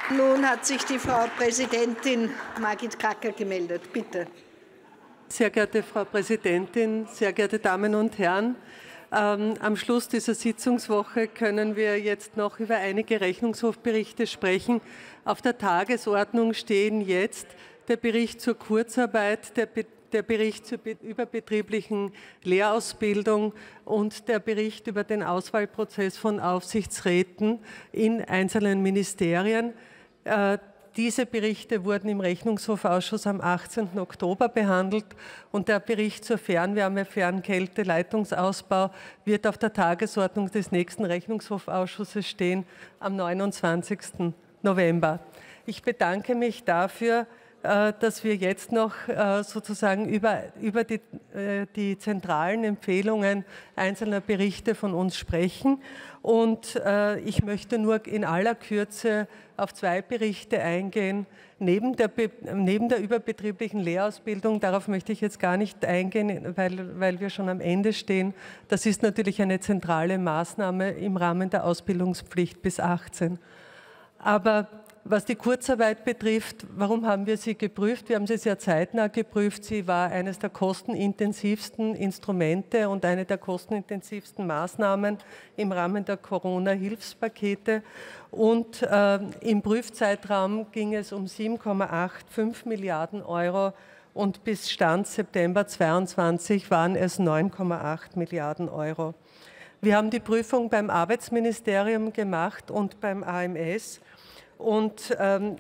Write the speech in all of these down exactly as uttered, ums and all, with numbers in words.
Nun hat sich die Frau Präsidentin Margit Kacker gemeldet. Bitte. Sehr geehrte Frau Präsidentin, sehr geehrte Damen und Herren! Ähm, am Schluss dieser Sitzungswoche können wir jetzt noch über einige Rechnungshofberichte sprechen. Auf der Tagesordnung stehen jetzt der Bericht zur Kurzarbeit, der, Be der Bericht zur be überbetrieblichen Lehrausbildung und der Bericht über den Auswahlprozess von Aufsichtsräten in einzelnen Ministerien. Äh, Diese Berichte wurden im Rechnungshofausschuss am achtzehnten Oktober behandelt und der Bericht zur Fernwärme, Fernkälte, Leitungsausbau wird auf der Tagesordnung des nächsten Rechnungshofausschusses stehen am neunundzwanzigsten November. Ich bedanke mich dafür, dass wir jetzt noch sozusagen über, über die, die zentralen Empfehlungen einzelner Berichte von uns sprechen. Und ich möchte nur in aller Kürze auf zwei Berichte eingehen. Neben der, neben der überbetrieblichen Lehrausbildung, darauf möchte ich jetzt gar nicht eingehen, weil, weil wir schon am Ende stehen. Das ist natürlich eine zentrale Maßnahme im Rahmen der Ausbildungspflicht bis achtzehn. Aber was die Kurzarbeit betrifft, warum haben wir sie geprüft? Wir haben sie sehr zeitnah geprüft. Sie war eines der kostenintensivsten Instrumente und eine der kostenintensivsten Maßnahmen im Rahmen der Corona-Hilfspakete. Und äh, im Prüfzeitraum ging es um sieben Komma fünfundachtzig Milliarden Euro und bis Stand September zweitausendzweiundzwanzig waren es neun Komma acht Milliarden Euro. Wir haben die Prüfung beim Arbeitsministerium gemacht und beim A M S. Und ähm,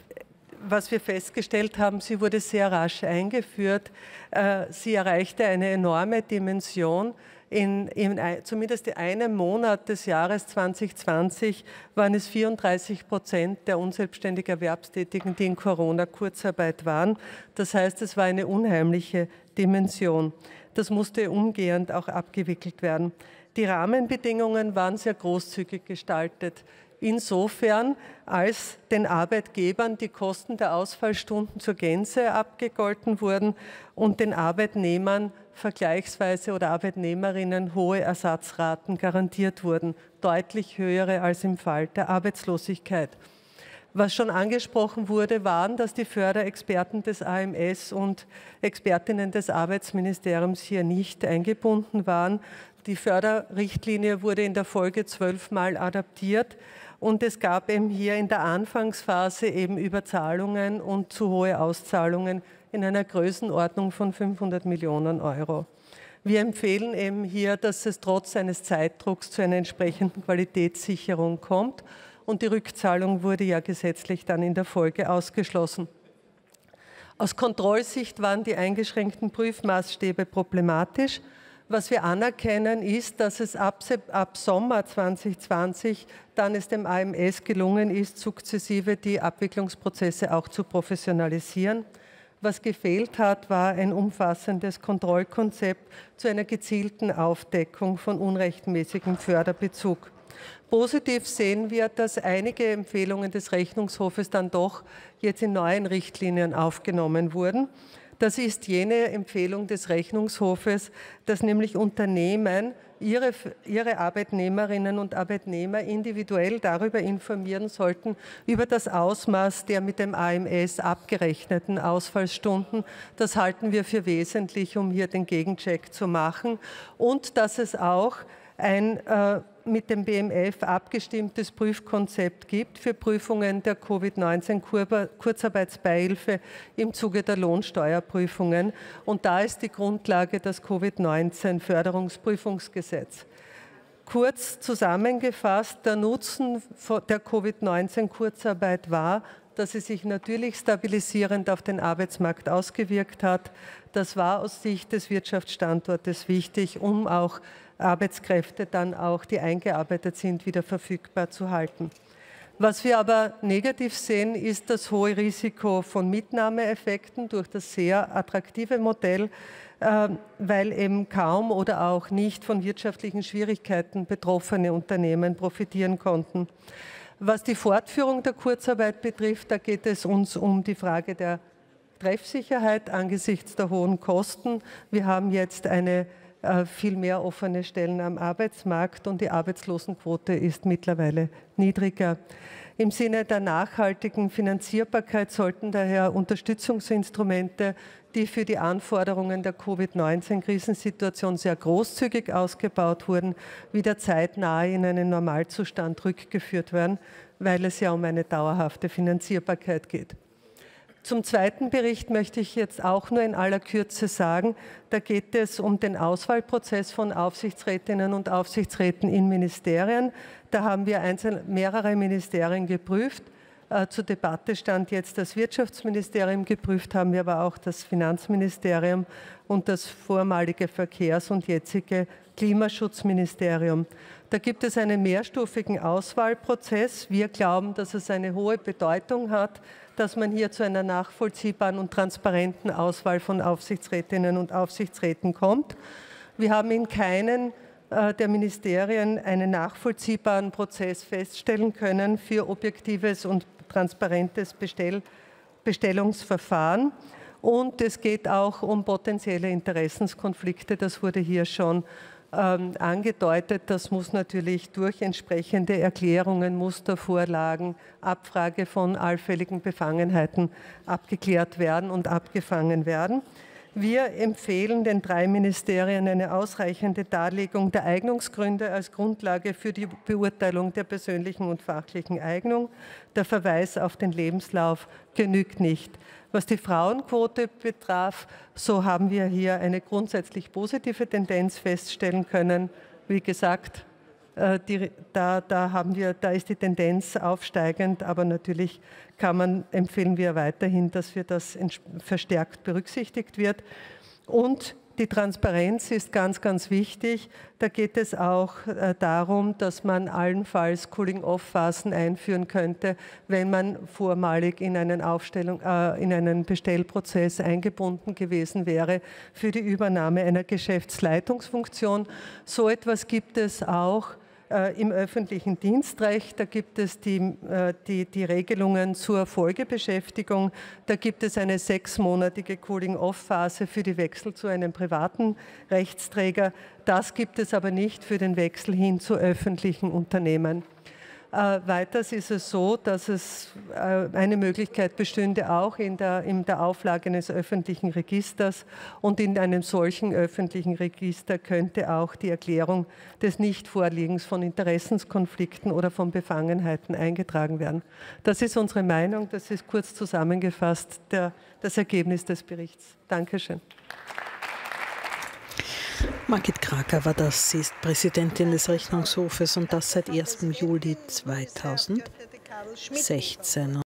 was wir festgestellt haben, sie wurde sehr rasch eingeführt. Äh, sie erreichte eine enorme Dimension. In, in zumindest in einem Monat des Jahres zweitausendzwanzig waren es vierunddreißig Prozent der unselbstständig Erwerbstätigen, die in Corona-Kurzarbeit waren. Das heißt, es war eine unheimliche Dimension. Das musste umgehend auch abgewickelt werden. Die Rahmenbedingungen waren sehr großzügig gestaltet. Insofern, als den Arbeitgebern die Kosten der Ausfallstunden zur Gänze abgegolten wurden und den Arbeitnehmern vergleichsweise oder Arbeitnehmerinnen hohe Ersatzraten garantiert wurden, deutlich höhere als im Fall der Arbeitslosigkeit. Was schon angesprochen wurde, waren, dass die Förderexperten des A M S und Expertinnen des Arbeitsministeriums hier nicht eingebunden waren. Die Förderrichtlinie wurde in der Folge zwölfmal adaptiert. Und es gab eben hier in der Anfangsphase eben Überzahlungen und zu hohe Auszahlungen in einer Größenordnung von fünfhundert Millionen Euro. Wir empfehlen eben hier, dass es trotz eines Zeitdrucks zu einer entsprechenden Qualitätssicherung kommt. Und die Rückzahlung wurde ja gesetzlich dann in der Folge ausgeschlossen. Aus Kontrollsicht waren die eingeschränkten Prüfmaßstäbe problematisch. Was wir anerkennen, ist, dass es ab, ab Sommer zweitausendzwanzig dann es dem A M S gelungen ist, sukzessive die Abwicklungsprozesse auch zu professionalisieren. Was gefehlt hat, war ein umfassendes Kontrollkonzept zu einer gezielten Aufdeckung von unrechtmäßigem Förderbezug. Positiv sehen wir, dass einige Empfehlungen des Rechnungshofes dann doch jetzt in neuen Richtlinien aufgenommen wurden. Das ist jene Empfehlung des Rechnungshofes, dass nämlich Unternehmen ihre, ihre Arbeitnehmerinnen und Arbeitnehmer individuell darüber informieren sollten, über das Ausmaß der mit dem A M S abgerechneten Ausfallstunden. Das halten wir für wesentlich, um hier den Gegencheck zu machen. Und dass es auch ein äh, mit dem B M F abgestimmtes Prüfkonzept gibt für Prüfungen der Covid neunzehn Kurzarbeitsbeihilfe im Zuge der Lohnsteuerprüfungen. Und da ist die Grundlage das Covid neunzehn Förderungsprüfungsgesetz. Kurz zusammengefasst, der Nutzen der Covid neunzehn Kurzarbeit war, dass sie sich natürlich stabilisierend auf den Arbeitsmarkt ausgewirkt hat. Das war aus Sicht des Wirtschaftsstandortes wichtig, um auch Arbeitskräfte dann auch, die eingearbeitet sind, wieder verfügbar zu halten. Was wir aber negativ sehen, ist das hohe Risiko von Mitnahmeeffekten durch das sehr attraktive Modell, äh, weil eben kaum oder auch nicht von wirtschaftlichen Schwierigkeiten betroffene Unternehmen profitieren konnten. Was die Fortführung der Kurzarbeit betrifft, da geht es uns um die Frage der Treffsicherheit angesichts der hohen Kosten. Wir haben jetzt eine viel mehr offene Stellen am Arbeitsmarkt und die Arbeitslosenquote ist mittlerweile niedriger. Im Sinne der nachhaltigen Finanzierbarkeit sollten daher Unterstützungsinstrumente, die für die Anforderungen der Covid neunzehn Krisensituation sehr großzügig ausgebaut wurden, wieder zeitnah in einen Normalzustand rückgeführt werden, weil es ja um eine dauerhafte Finanzierbarkeit geht. Zum zweiten Bericht möchte ich jetzt auch nur in aller Kürze sagen, da geht es um den Auswahlprozess von Aufsichtsrätinnen und Aufsichtsräten in Ministerien. Da haben wir einzelne, mehrere Ministerien geprüft. Äh, zur Debatte stand jetzt das Wirtschaftsministerium, geprüft haben wir aber auch das Finanzministerium und das vormalige Verkehrs- und jetzige Klimaschutzministerium. Da gibt es einen mehrstufigen Auswahlprozess. Wir glauben, dass es eine hohe Bedeutung hat, dass man hier zu einer nachvollziehbaren und transparenten Auswahl von Aufsichtsrätinnen und Aufsichtsräten kommt. Wir haben in keinen äh, der Ministerien einen nachvollziehbaren Prozess feststellen können für objektives und transparentes Bestell Bestellungsverfahren. Und es geht auch um potenzielle Interessenskonflikte. Das wurde hier schon ähm, angedeutet. Das muss natürlich durch entsprechende Erklärungen, Mustervorlagen, Abfrage von allfälligen Befangenheiten abgeklärt werden und abgefangen werden. Wir empfehlen den drei Ministerien eine ausreichende Darlegung der Eignungsgründe als Grundlage für die Beurteilung der persönlichen und fachlichen Eignung. Der Verweis auf den Lebenslauf genügt nicht. Was die Frauenquote betraf, so haben wir hier eine grundsätzlich positive Tendenz feststellen können. Wie gesagt, Die, da, da, haben wir, da ist die Tendenz aufsteigend, aber natürlich kann man, empfehlen wir weiterhin, dass wir das verstärkt berücksichtigt wird. Und die Transparenz ist ganz, ganz wichtig. Da geht es auch äh, darum, dass man allenfalls Cooling-off-Phasen einführen könnte, wenn man vormalig in einen, Aufstellung, äh, in einen Bestellprozess eingebunden gewesen wäre für die Übernahme einer Geschäftsleitungsfunktion. So etwas gibt es auch im öffentlichen Dienstrecht. Da gibt es die, die, die Regelungen zur Folgebeschäftigung. Da gibt es eine sechsmonatige Cooling-off-Phase für die Wechsel zu einem privaten Rechtsträger. Das gibt es aber nicht für den Wechsel hin zu öffentlichen Unternehmen. Äh, weiters ist es so, dass es äh, eine Möglichkeit bestünde, auch in der, in der Auflage eines öffentlichen Registers, und in einem solchen öffentlichen Register könnte auch die Erklärung des Nichtvorliegens von Interessenskonflikten oder von Befangenheiten eingetragen werden. Das ist unsere Meinung, das ist kurz zusammengefasst der, das Ergebnis des Berichts. Dankeschön. Margit Kraker war das. Sie ist Präsidentin des Rechnungshofes und das seit ersten Juli zweitausendsechzehn.